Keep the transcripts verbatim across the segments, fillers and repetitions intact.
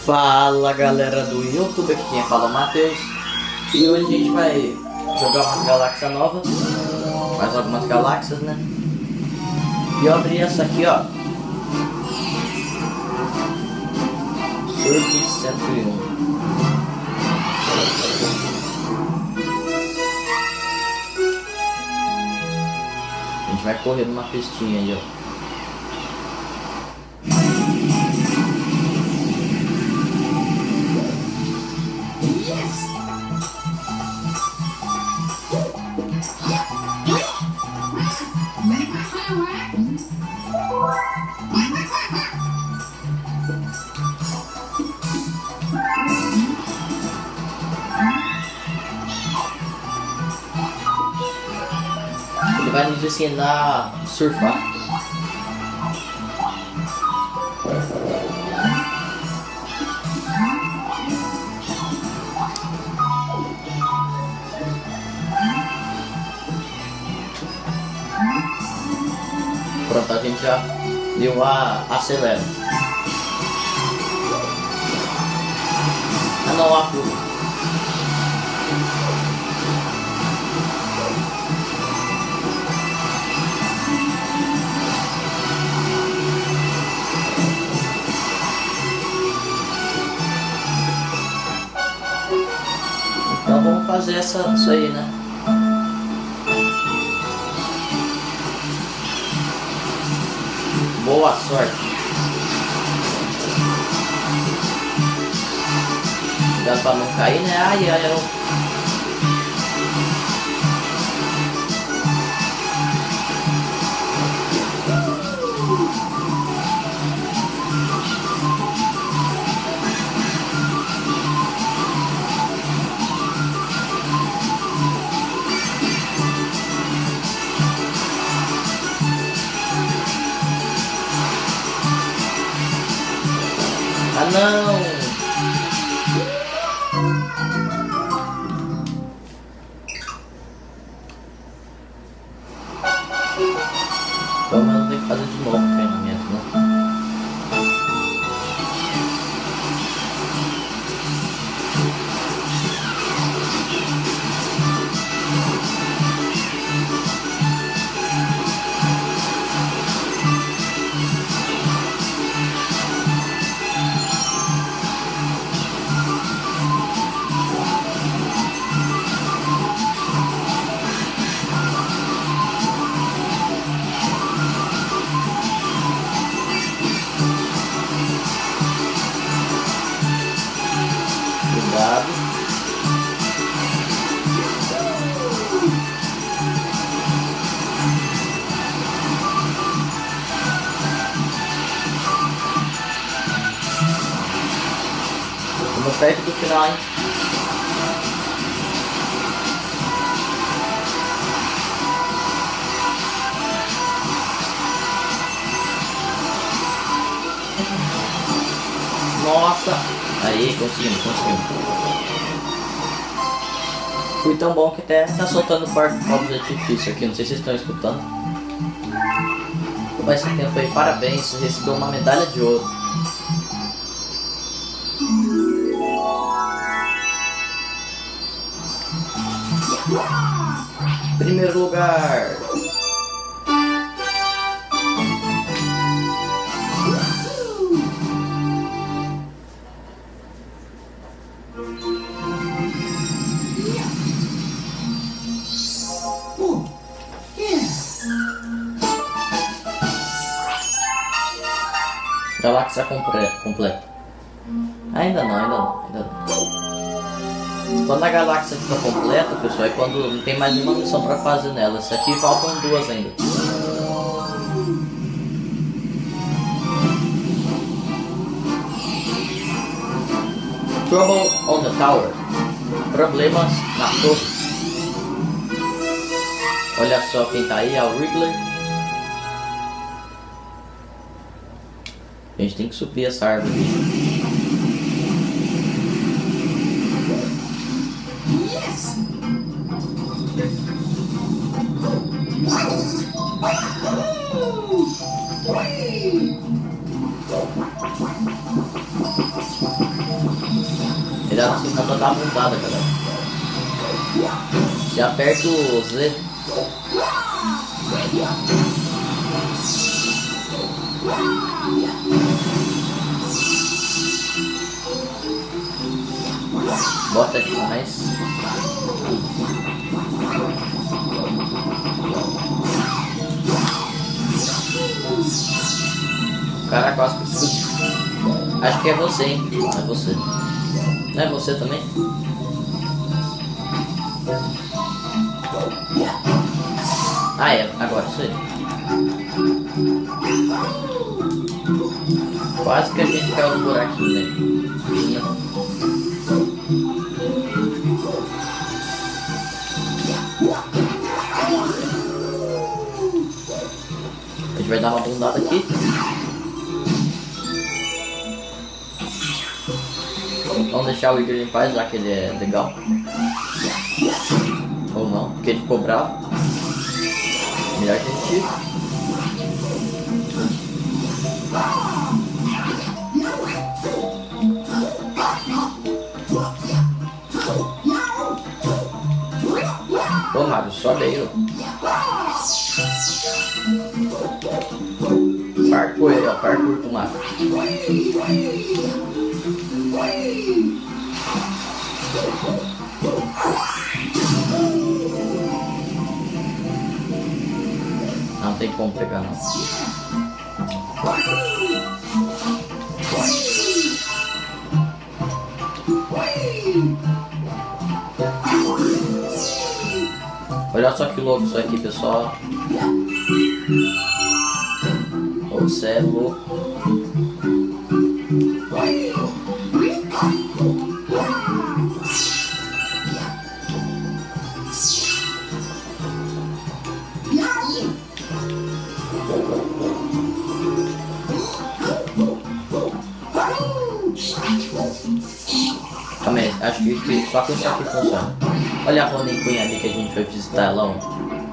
Fala galera do YouTube, aqui quem fala é o Matheus. E hoje a gente vai jogar umas galáxias novas, mais algumas galáxias, né? E eu abri essa aqui, ó, Surf cento e um. A gente vai correr numa pistinha aí, ó. Ele vai nos ensinar a surfar. Pronto, a gente já deu a acelera. Ah não, a pulo. Então vamos fazer essa, isso aí, né? Boa sorte. Cuidado pra não cair, né? Ai, ai, ai. Ah não! Então eu vou ter que fazer de novo o treinamento, né? Cuidado. Estamos perto do final, hein? Nossa! Aí, conseguimos, conseguimos. Fui tão bom que até tá soltando forte fogos de artifício aqui, não sei se vocês estão escutando. Vai esse tempo aí, parabéns, você recebeu uma medalha de ouro. Primeiro lugar. Galáxia completa. Ainda não, ainda não, ainda não. Quando a galáxia fica completa, pessoal, é quando não tem mais nenhuma missão pra fazer nela. Essa aqui faltam duas ainda. Trouble on the Tower. Problemas na torre. Olha só quem tá aí, é o Wriggler. A gente tem que subir essa árvore aqui. Yes! Melhor assim pra dar uma bundada, galera. Se aperta o Z. Bota demais. Caraca, quase que escute. Acho que é você, hein? Não é você. Não é você também? Ah, é. Agora, isso aí. Quase que a gente caiu no buraquinho, né? A gente vai dar uma bundada aqui. Vamos deixar o Igor em paz, já que ele é legal. Ou não, porque ele ficou bravo. Melhor que a gente... Ô Mario, sobe aí, ó. Parkour aí, ó. Parkour com o Mario. Não tem como pegar, não. Olha só que louco isso aqui, pessoal. Você é louco. Calma aí, acho que só com isso aqui funciona. Olha a Ronin Queen ali que a gente foi visitar lá ontem.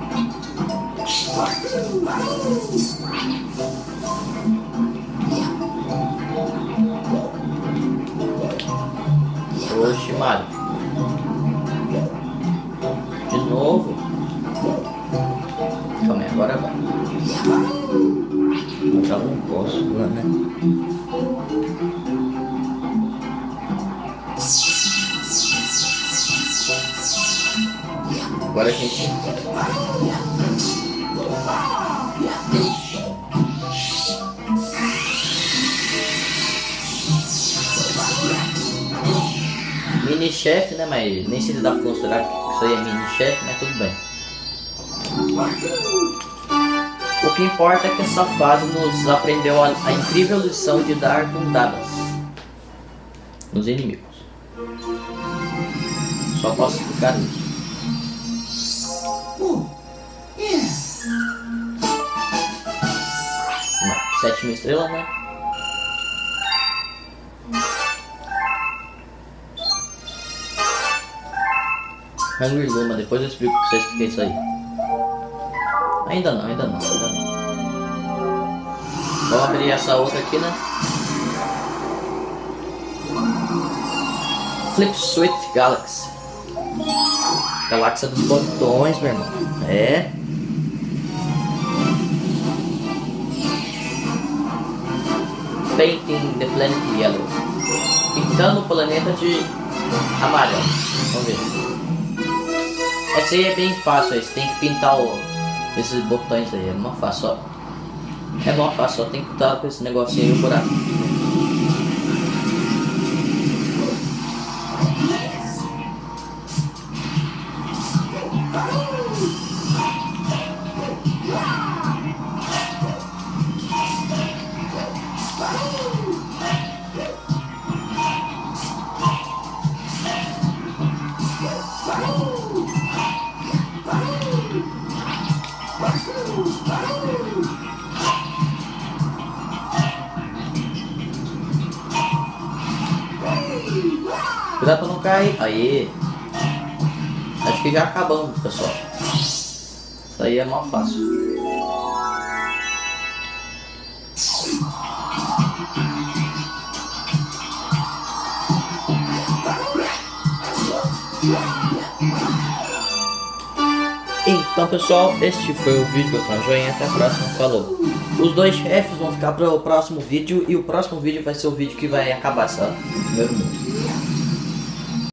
Oxi, Mario. De novo. Calma aí, agora vai. Eu já não posso, né? Agora a gente... Mini-chefe, né? Mas nem sei se dá pra considerar que isso aí é mini-chefe, mas tudo bem. O que importa é que essa fase nos aprendeu a, a incrível lição de dar bundadas nos inimigos. Só posso explicar isso. Uma sétima estrela, né? Hungry Luma, depois eu explico pra vocês o que é isso aí. Ainda não, ainda não, ainda não. Vamos abrir essa outra aqui, né? Flip Sweet Galaxy. Galáxia dos botões, meu irmão. É. Painting the Planet Yellow. Pintando o planeta de amarelo. Vamos ver. Essa aí é bem fácil, aí. Você tem que pintar o, esses botões aí. É mó fácil, ó. É mó fácil, só tem que estar com esse negocinho aí o buraco. Cuidado pra não cair. Aí. Acho que já acabamos, pessoal. Isso aí é mó fácil. Então pessoal, este foi o vídeo, gostou do joinha, até a próxima, falou. Os dois chefes vão ficar para o próximo vídeo e o próximo vídeo vai ser o vídeo que vai acabar essa primeiro mundo.